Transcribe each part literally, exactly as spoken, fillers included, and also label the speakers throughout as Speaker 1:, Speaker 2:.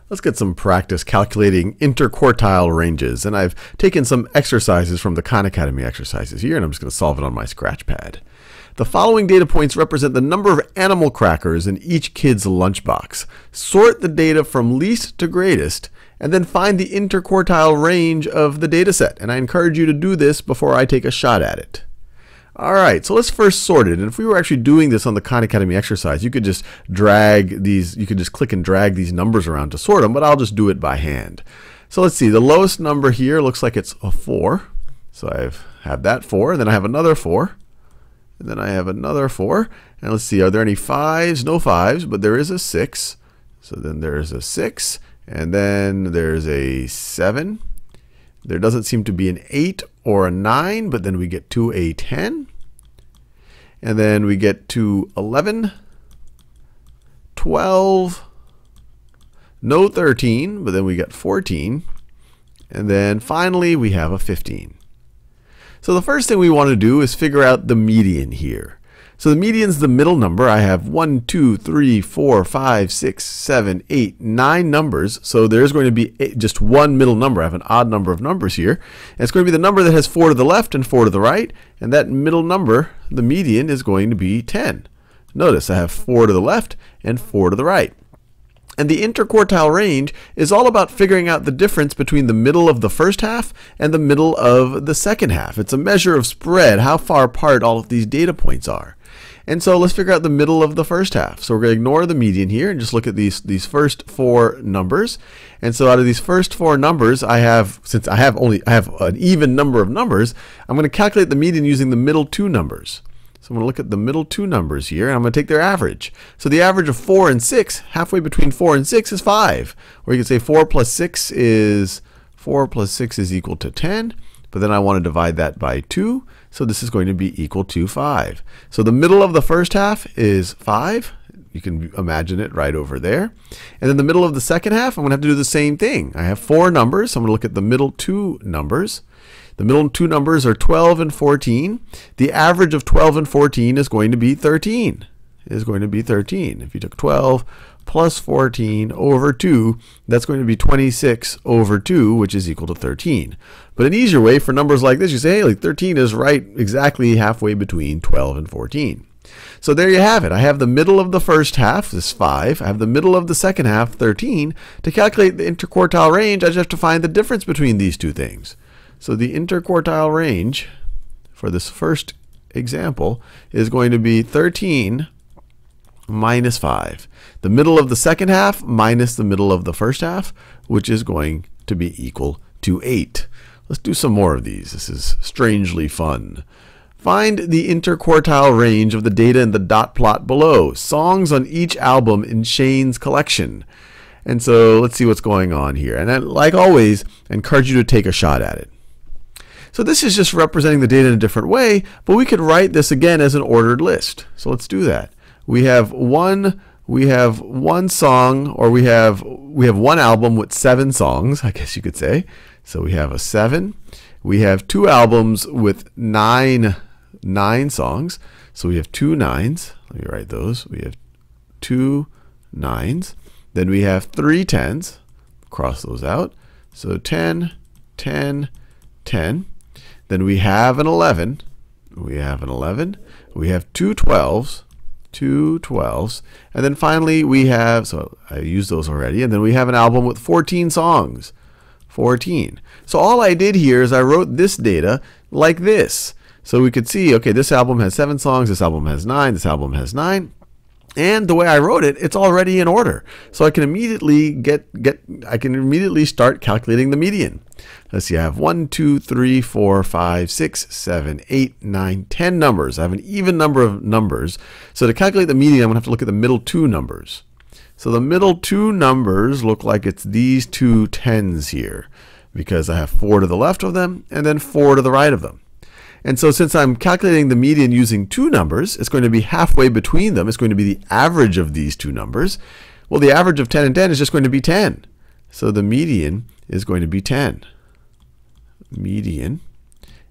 Speaker 1: Let's get some practice calculating interquartile ranges. And I've taken some exercises from the Khan Academy exercises here, and I'm just going to solve it on my scratch pad. The following data points represent the number of animal crackers in each kid's lunchbox. Sort the data from least to greatest, and then find the interquartile range of the data set. And I encourage you to do this before I take a shot at it. All right, so let's first sort it. And if we were actually doing this on the Khan Academy exercise, you could just drag these, you could just click and drag these numbers around to sort them, but I'll just do it by hand. So let's see, the lowest number here looks like it's a four. So I have that four, and then I have another four, and then I have another four. And let's see, are there any fives? No fives, but there is a six. So then there's a six, and then there's a seven. There doesn't seem to be an eight or a nine, but then we get to a ten. And then we get to eleven, twelve, no thirteen, but then we get fourteen. And then finally we have a fifteen. So the first thing we want to do is figure out the median here. So the median is the middle number. I have one, two, three, four, five, six, seven, eight, nine numbers. So there's going to be eight, just one middle number. I have an odd number of numbers here. And it's going to be the number that has four to the left and four to the right. And that middle number, the median, is going to be ten. Notice I have four to the left and four to the right. And the interquartile range is all about figuring out the difference between the middle of the first half and the middle of the second half. It's a measure of spread, how far apart all of these data points are. And so let's figure out the middle of the first half. So we're going to ignore the median here and just look at these, these first four numbers. And so out of these first four numbers, I have, since I have only I have an even number of numbers, I'm going to calculate the median using the middle two numbers. So I'm going to look at the middle two numbers here, and I'm going to take their average. So the average of four and six, halfway between four and six, is five. Or you could say four plus six is four plus six is equal to ten. But then I want to divide that by two, so this is going to be equal to five. So the middle of the first half is five. You can imagine it right over there. And then the middle of the second half, I'm going to have to do the same thing. I have four numbers, so I'm going to look at the middle two numbers. The middle two numbers are twelve and fourteen. The average of twelve and fourteen is going to be thirteen. Is going to be thirteen. If you took twelve plus fourteen over two, that's going to be twenty-six over two, which is equal to thirteen. But an easier way for numbers like this, you say, hey, like thirteen is right exactly halfway between twelve and fourteen. So there you have it. I have the middle of the first half, this five. I have the middle of the second half, thirteen. To calculate the interquartile range, I just have to find the difference between these two things. So the interquartile range for this first example is going to be thirteen minus five. The middle of the second half minus the middle of the first half, which is going to be equal to eight. Let's do some more of these. This is strangely fun. Find the interquartile range of the data in the dot plot below. Songs on each album in Shane's collection. And so let's see what's going on here. And I, like always, I encourage you to take a shot at it. So this is just representing the data in a different way, but we could write this again as an ordered list. So let's do that. We have one we have one song, or we have we have one album with seven songs, I guess you could say. So we have a seven. We have two albums with nine nine songs. So we have two nines. Let me write those. We have two nines. Then we have three tens. Cross those out. So ten, ten, ten. Then we have an eleven. We have an eleven. We have two twelves. Two twelves. And then finally we have, so I used those already, and then we have an album with fourteen songs. fourteen. So all I did here is I wrote this data like this. So we could see, okay, this album has seven songs, this album has nine, this album has nine. And the way I wrote it, it's already in order. So I can immediately get, get I can immediately start calculating the median. Let's see, I have one, two, three, four, five, six, seven, eight, nine, ten numbers. I have an even number of numbers. So to calculate the median, I'm going to have to look at the middle two numbers. So the middle two numbers look like it's these two tens here, because I have four to the left of them and then four to the right of them. And so since I'm calculating the median using two numbers, it's going to be halfway between them. It's going to be the average of these two numbers. Well, the average of ten and ten is just going to be ten. So the median is going to be ten. Median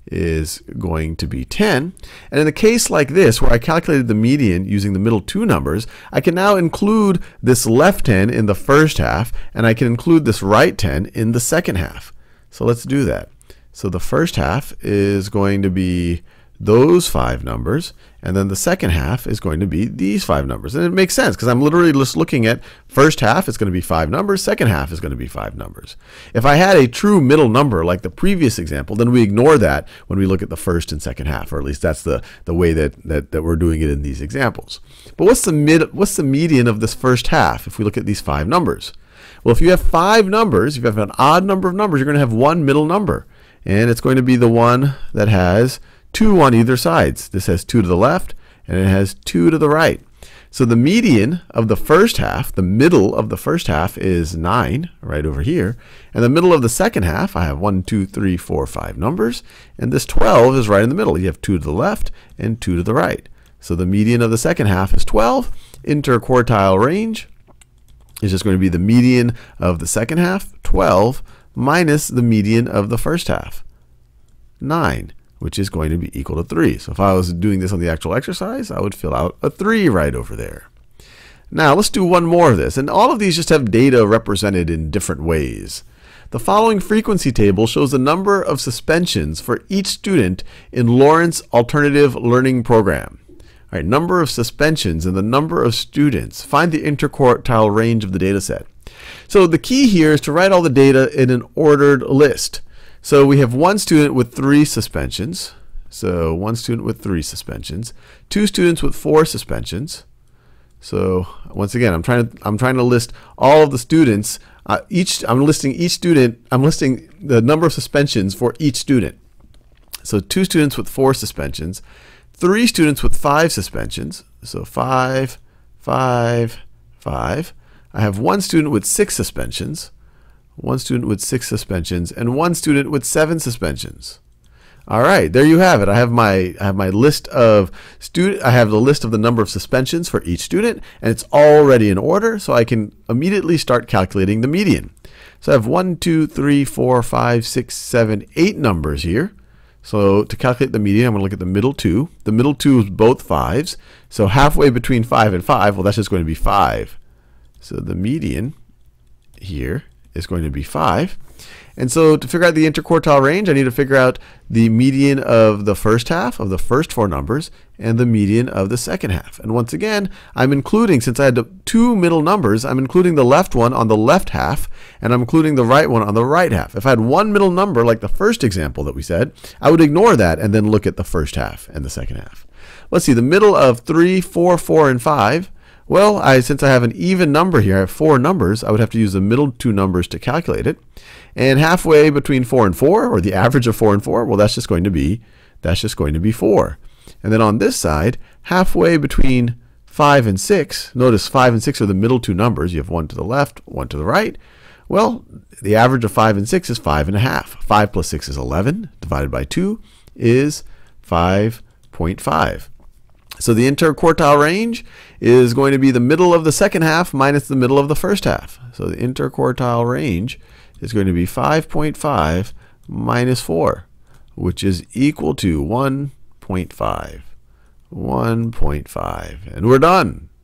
Speaker 1: is going to be ten. And in a case like this, where I calculated the median using the middle two numbers, I can now include this left ten in the first half, and I can include this right ten in the second half. So let's do that. So the first half is going to be those five numbers, and then the second half is going to be these five numbers. And it makes sense because I'm literally just looking at first half is going to be five numbers, second half is going to be five numbers. If I had a true middle number like the previous example, then we ignore that when we look at the first and second half, or at least that's the, the way that, that, that we're doing it in these examples. But what's the, mid, what's the median of this first half if we look at these five numbers? Well, if you have five numbers, if you have an odd number of numbers, you're going to have one middle number. And it's going to be the one that has two on either sides. This has two to the left, and it has two to the right. So the median of the first half, the middle of the first half, is nine, right over here. And the middle of the second half, I have one, two, three, four, five numbers. And this twelve is right in the middle. You have two to the left and two to the right. So the median of the second half is twelve. Interquartile range is just going to be the median of the second half, twelve, minus the median of the first half, nine, which is going to be equal to three. So if I was doing this on the actual exercise, I would fill out a three right over there. Now let's do one more of this. And all of these just have data represented in different ways. The following frequency table shows the number of suspensions for each student in Lawrence Alternative Learning Program. All right, number of suspensions and the number of students. Find the interquartile range of the data set. So the key here is to write all the data in an ordered list. So we have one student with three suspensions. So one student with three suspensions. Two students with four suspensions. So once again, I'm trying to I'm trying to list all of the students. Uh, each I'm listing each student. I'm listing the number of suspensions for each student. So two students with four suspensions. Three students with five suspensions. So five, five, five. I have one student with six suspensions. One student with six suspensions, and one student with seven suspensions. All right, there you have it. I have my I have my list of student. I have the list of the number of suspensions for each student, and it's already in order, so I can immediately start calculating the median. So I have one, two, three, four, five, six, seven, eight numbers here. So to calculate the median, I'm going to look at the middle two. The middle two is both fives. So halfway between five and five, well, that's just going to be five. So the median here is going to be five. And so to figure out the interquartile range, I need to figure out the median of the first half of the first four numbers and the median of the second half. And once again, I'm including, since I had two middle numbers, I'm including the left one on the left half, and I'm including the right one on the right half. If I had one middle number, like the first example that we said, I would ignore that and then look at the first half and the second half. Let's see, the middle of three, four, four, and five. Well, I, since I have an even number here, I have four numbers, I would have to use the middle two numbers to calculate it. And halfway between four and four, or the average of four and four, well, that's just going to be, that's just going to be four. And then on this side, halfway between five and six, notice five and six are the middle two numbers. You have one to the left, one to the right. Well, the average of five and six is five and a half. five plus six is eleven, divided by two is five point five. So the interquartile range is going to be the middle of the second half minus the middle of the first half. So the interquartile range is going to be five point five minus four, which is equal to one point five. one point five. And we're done.